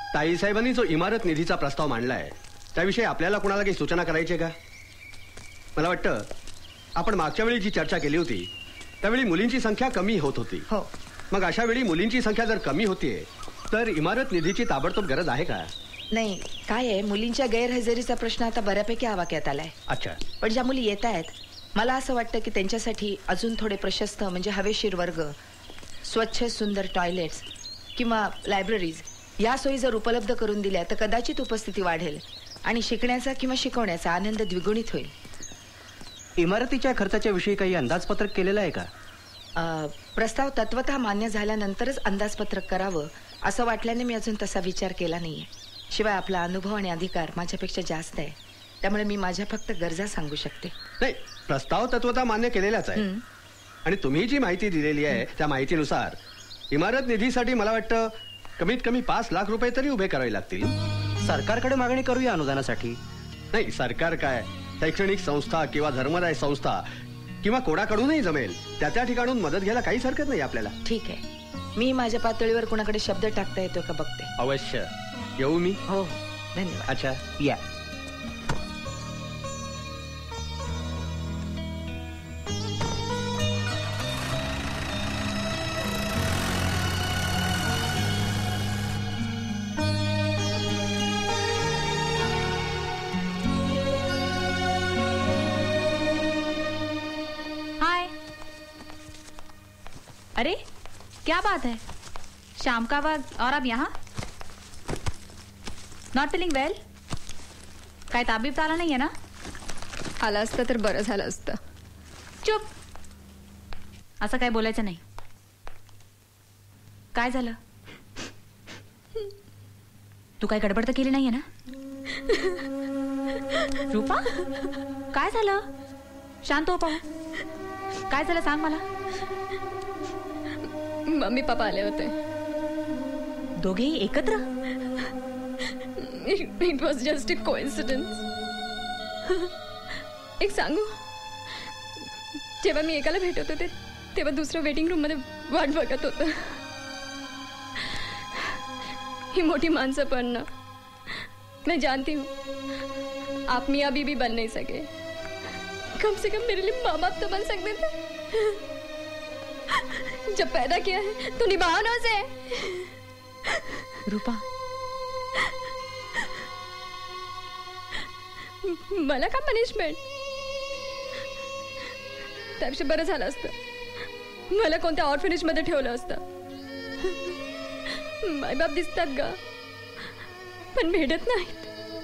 ताईसाहेबांनी जो इमारत निधीचा प्रस्ताव मांडलाय त्याविषयी आपल्याला कोणाला काही सूचना करायची आहे का? मला वाटतं आपण मागच्या वेळी जी चर्चा केली होती त्यावेळी मुलींची संख्या कमी होत होती. हो. मग अशा वेळी मुलींची संख्या जर कमी होतीये तर इमारत निधीची ताबडतोब गरज आहे का? नाही, काय आहे, मुलींच्या गैरहजेरीचा प्रश्न आता बऱ्यापैकी आवाक्यात आलाय. अच्छा. पण ज्या मुली येत आहेत मला असं वाटतं की त्यांच्यासाठी अजून थोडे प्रशस्त म्हणजे हवेशीर वर्ग, स्वच्छ सुंदर टॉयलेट्स किंवा लायब्ररीज या सोयी जर उपलब्ध करून दिल्या तर कदाचित उपस्थिती वाढेल आणि शिकण्याचा किंवा शिकवण्याचा आनंद द्विगुणित होईल. इमारतीच्या खर्चाच्या विषयी काही अंदाजपत्रक केलेलं आहे का? प्रस्ताव तत्वतः मान्य झाल्यानंतरच अंदाजपत्रक करावं असं वाटल्याने मी अजून तसा विचार केला नाहीये. शिवाय आपला अनुभव आणि अधिकार माझ्यापेक्षा जास्त आहे, त्यामुळे मी माझ्या फक्त गरजा सांगू शकते. नाही, प्रस्ताव तत्वतः मान्य केलेलाच आहे आणि तुम्ही जी माहिती दिलेली आहे त्या माहितीनुसार इमारत निधीसाठी मला वाटतं कमीत कमी 5 लाख रुपये तरी उभे करावे लागतील. सरकारकडे मागणी करूया अनुदानासाठी. नाही, सरकार काय, शैक्षणिक संस्था किंवा धर्मदाय संस्था किंवा कोणाकडूनही जमेल त्या ठिकाणून मदत घ्यायला काहीच हरकत नाही आपल्याला. ठीक आहे, मी माझ्या पातळीवर कोणाकडे शब्द टाकता येतो का बघते. अवश्य. येऊ मी? हो, धन्यवाद. अच्छा, या. अरे क्या बात है, शाम का वक्त और अब यहाँ? Not feeling well? काय ताबीब आला नाहीये ना? आला असतं तर बरं झालं असतं. चुप, असं काय बोलायचं नाही. काय झालं? तू काय गडबड तर केली नाहीये ना? रूपा, काय झालं? शांत हो पाहू. काय झालं सांग मला. मम्मी पापा आले होते. दोघेही एकत्र? It was just a coincidence. एक सांगू, जेव्हा मी एकाला भेटत होते तेव्हा दुसरं वेटिंग रूम मध्ये वाट बघत होतं. ही मोठी माणसं पण ना, मैं जानती हूँ आप मियाँ बीबी बन नहीं सके, कम से कम मेरे लिए माँ बाप तो बन सकते थे. जब पैदा किया है तो निभाओ ना उसे. रूपा, मला का पनिशमेंट? त्यापेक्षा बरं झालं असतं मला कोणत्या ऑर्फनेज मध्ये ठेवलं असतं. मायबाप दिसतात ग पण भेटत नाहीत.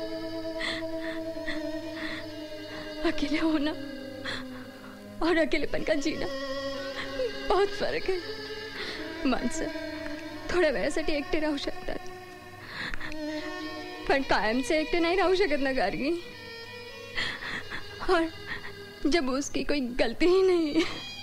अकेले होना और अकेलेपन का जीना बहुत फरक है. माणसं थोड्या वेळासाठी एकटे राहू शकतात पण कायमचे एकटे नाही राहू शकत ना गार्गी. और जब उसकी कोई गलती ही नहीं.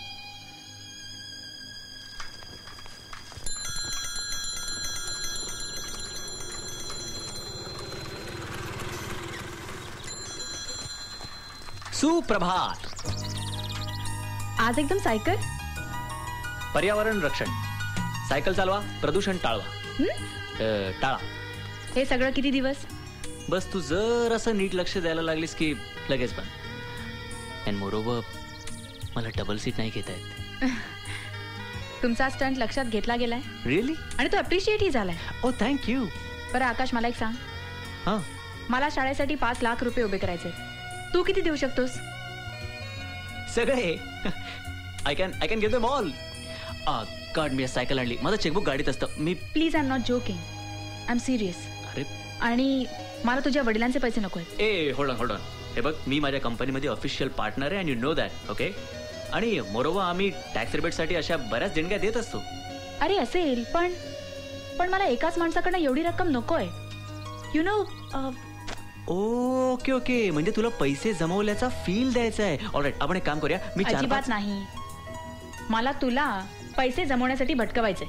सुप्रभात. आज एकदम सायकल? पर्यावरण रक्षण, सायकल चालवा, प्रदूषण टाळवा. टाळा. हे सगळं किती दिवस? बस तू जर असं नीट लक्ष द्यायला लागलीस की लगेच बंद. अँड मोरोवर मला डबल सीट नाही घेता येत. तुमचा स्टंट लक्षात घेतला गेलाय. रिअली? आणि तो अप्रिशिएटही झालाय. Oh thank you. बरं आकाश, मला एक सांग. हां, मला शाळेसाठी 5 लाख रुपये उभे करायचे. तू किती देऊ शकतोस? सगळे. I can give them all. God, मी सायकल आणली, माझं चेकबुक गाडीत असतं. मी please, I am not joking, I am serious. अरे, आणि मला तुझ्या वडिलांचे पैसे नको आहेत. ए होल्ड ऑन. हे बघ, मी माझ्या कंपनीमध्ये ऑफिशियल पार्टनर आहे and you know that. Okay. आणि मोरोवर आम्ही टॅक्स रिबेटसाठी अशा बऱ्याच देणग्या देत असतो. अरे असेल, पण मला एकाच माणसाकडनं एवढी रक्कम नकोय. You know. ओके ओके, म्हणजे तुला पैसे जमवल्याचा फील द्यायचा आहे. ऑलराईट, आपण एक काम करूया. मी अजिबात नाही. मला तुला पैसे जमवण्यासाठी भटकवायचंय.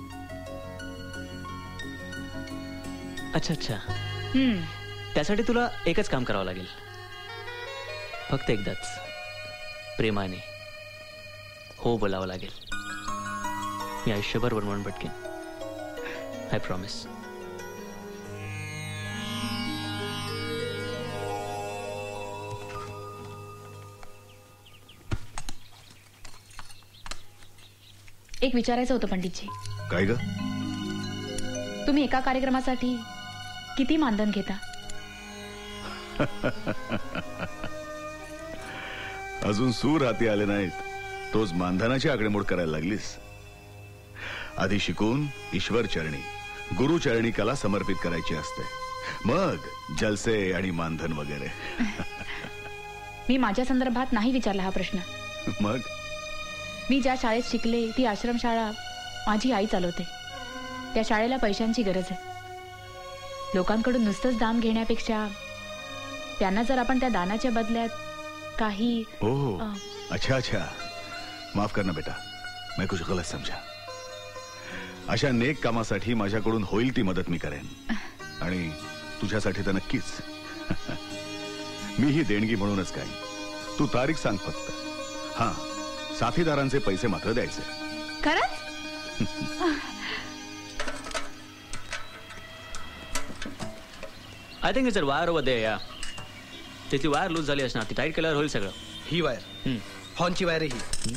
अच्छा अच्छा. त्यासाठी तुला एकच काम करावं लागेल, फक्त एकदाच प्रेमाने हो बोलावं लागेल. मी आयुष्यभर म्हणून भटकेन. I promise. एक विचारायचं होतं पंडितजी. काय ग? तुम्ही एका कार्यक्रमासाठी किती मानधन घेता? अजून सूर हाती आले नाहीत, तोच मानधनाची आकडेमोड करायला लागलीस. आधी शिकून ईश्वर चरणी, गुरु चरणी कला समर्पित करायची असते, मग जलसे आणि मानधन वगैरे. मी माझ्या संदर्भात नाही विचारला हा प्रश्न. मग मी ज्या शाळेत शिकले ती आश्रमशाळा माझी आई चालवते. त्या शाळेला पैशांची गरज आहे. लोकांकडून नुसतंच दान घेण्यापेक्षा त्यांना जर आपण त्या दानाच्या बदल्यात काही. ओह, अच्छा अच्छा, माफ करना बेटा, मैं कुछ गलत समझा. अशा नेक कामासाठी माझ्याकडून होईल ती मदत मी करेन, आणि तुझ्यासाठी तर नक्कीच. मी ही देणगी म्हणूनच काय. तू तारीख सांग फक्त. हा, साथीदारांचे पैसे मात्र द्यायचे. खरंच? आय थिंक जर वायर ओव्हर दे, या त्याची वायर लूज झाली असणार, ती टाईट केल्यावर होईल सगळं. ही वायर, हॉर्नची वायर आहे ही.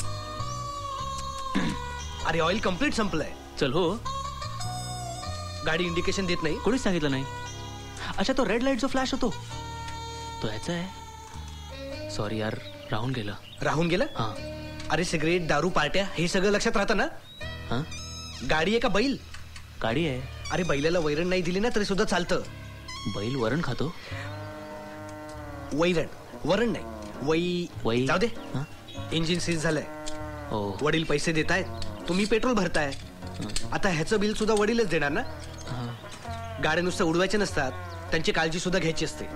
अरे ऑइल कम्प्लीट संपलंय. चल हो. गाडी इंडिकेशन देत नाही. कोणीच सांगितलं नाही. अच्छा, तो रेड लाईट जो फ्लॅश होतो तो ह्याचा आहे. सॉरी यार, राहून गेलं. राहून गेलं? हा. अरे सिगरेट, दारू, पार्ट्या हे सगळं लक्षात राहतं ना. हा, गाडी आहे का बैल? गाडी आहे. अरे बैलाला वैरण नाही दिली ना तरी सुद्धा चालतं. बैल वरण खातो? वैरण, वरण नाही, वै. जाऊ दे. हा? इंजिन सीज झालंय. हो. वडील पैसे देतायत, तुम्ही पेट्रोल भरताय. आता ह्याचं बिल सुद्धा वडीलच देणार ना. हा. गाड्या नुसतं उडवायचे नसतात, त्यांची काळजी सुद्धा घ्यायची असते.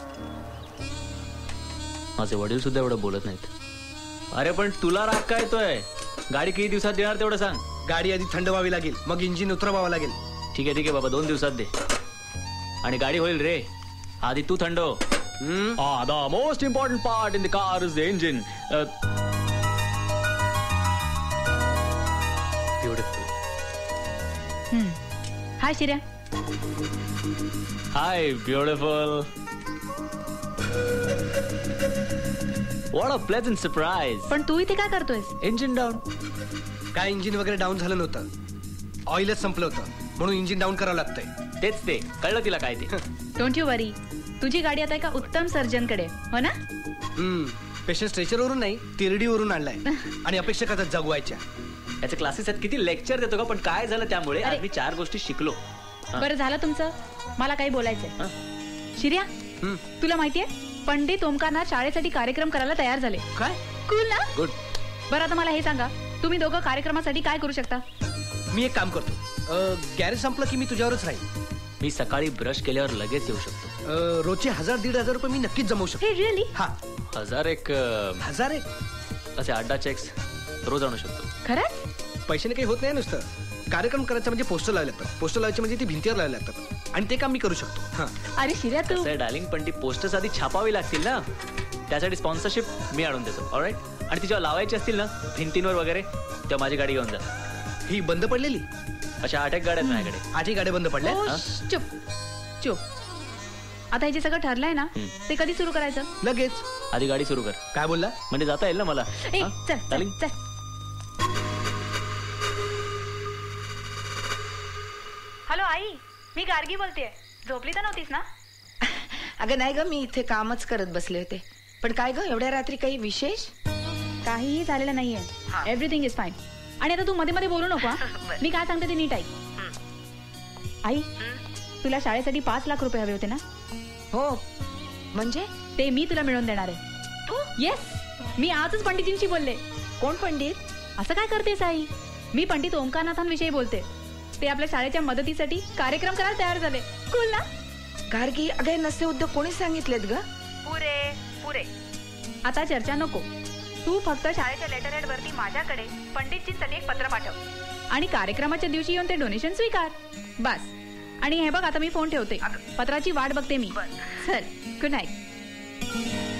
माझे वडील सुद्धा एवढं बोलत नाहीत. अरे पण तुला राग काय येतोय? गाडी किती दिवसात देणार तेवढं सांग. गाडी आधी थंड व्हावी लागेल, मग इंजिन उतरवावं लागेल. ठीक आहे बाबा, 2 दिवसात दे. आणि गाडी होईल रे, आधी तू थंड हो. The most important part in the car is the engine. Beautiful. Hi Shirya. Hi beautiful. What a pleasant surprise. पण तू इथे काय करतोयस? Engine down. काय इंजिन वगैरे डाऊन झालं नव्हतं, ऑइलच संपलं होतं, म्हणून इंजिन डाऊन करावं लागतंय. तेच ते कळलं तिला काय ते. डोंट यू वरी, तुझी गाडी आता एका उत्तम सर्जन कडे, हो ना? पेशंट स्ट्रेचरवरून नाही, तिरडीवरून आणलाय आणि अपेक्षा करतात जगवायच्या. याचे क्लासेस आहेत, किती लेक्चर देतो का. पण काय झालं त्यामुळे अरे. आज मी 4 गोष्टी शिकलो. बरं झालं तुमचं, मला काही बोलायचंय. शिर्या, तुला माहितीये पंडित ओमकारनाथ शाळेसाठी कार्यक्रम करायला तयार झाले. काय? कूल ना? गुड. बरं आता मला हे सांगा, तुम्ही दोघं कार्यक्रमासाठी काय करू शकता? मी एक काम करतो, गॅरेज संपलं की मी तुझ्यावरच राहील. मी सकाळी ब्रश केल्यावर लगेच येऊ शकतो. रोजचे 1000-1500 रुपये मी नक्कीच जमवू शकतो. हे रिअली? हा, 1000 एक 1000 असे 8 चेक्स रोज आणू शकतो. खरंच? पैशाने काही होत नाही. नुसतं कार्यक्रम करायचं म्हणजे पोस्टर लावायला लागतात. पोस्टर लावायचे म्हणजे ती भिंतीवर लावायला लागतात, आणि ते काम मी करू शकतो. हा, अरे शिर्या तू. डार्लिंग, पण ती पोस्टर्स आधी छापावी लागतील ना, त्यासाठी स्पॉन्सरशिप मी आणून देतो. ऑलराईट. आणि ती जेव्हा लावायची असतील ना भिंतींवर वगैरे, तेव्हा माझी गाडी घेऊन जा. ही बंद पडलेली अशा 8 एक गाड्या आहेत माझ्याकडे. 8 गाड्या बंद पडल्या. ओ, चुप चुप. आता हे जे सगळं ठरलंय ना, ते कधी सुरू करायचं? लगेच. आधी गाडी सुरू कर. काय बोलला? म्हणजे जाता येईल ना मला. ए, हा? चल चल डार्लिंग. चल. हॅलो आई, मी गार्गी बोलतेय. झोपली तर नव्हतीस ना? अगं नाही ग, मी इथे कामच करत बसले होते. पण काय ग, एवढ्या रात्री काही विशेष? काहीही झालेलं नाहीये. Everything is fine. आणि आता तू मध्ये मध्ये बोलू नको. मी काय सांगते ते नीट ऐक. आई, तुला शाळेसाठी 5 लाख रुपये हवे होते ना? हो. म्हणजे? ते मी तुला मिळवून देणार आहे. तू? येस, मी आजच पंडितींशी बोलले. कोण पंडित? असं काय करतेस आई? मी पंडित ओमकारनाथांविषयी बोलते. ते आपल्या शाळेच्या मदतीसाठी कार्यक्रम करायला तयार झाले. कूल ना? गार्गी, अगं हे नसे उद्योग कोणी सांगितलेत ग? पुरे. आता चर्चा नको. तू फक्त शाळेच्या लेटर हेड वरती माझ्याकडे पंडितजींसाठी एक पत्र पाठव, आणि कार्यक्रमाच्या दिवशी येऊन ते डोनेशन स्वीकार. बस. आणि हे बघ, आता मी फोन ठेवते. पत्राची वाट बघते मी. चल, गुड नाईट.